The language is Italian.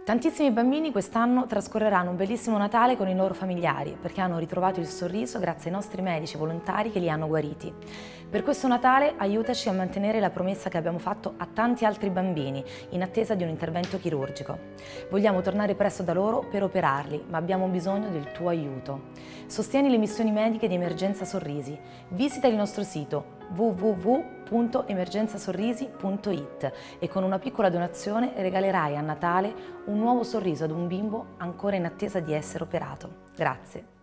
Tantissimi bambini quest'anno trascorreranno un bellissimo Natale con i loro familiari perché hanno ritrovato il sorriso grazie ai nostri medici volontari che li hanno guariti. Per questo Natale aiutaci a mantenere la promessa che abbiamo fatto a tanti altri bambini in attesa di un intervento chirurgico. Vogliamo tornare presto da loro per operarli, ma abbiamo bisogno del tuo aiuto. Sostieni le missioni mediche di Emergenza Sorrisi. Visita il nostro sito www.emergenzasorrisi.it e con una piccola donazione regalerai a Natale un nuovo sorriso ad un bimbo ancora in attesa di essere operato. Grazie.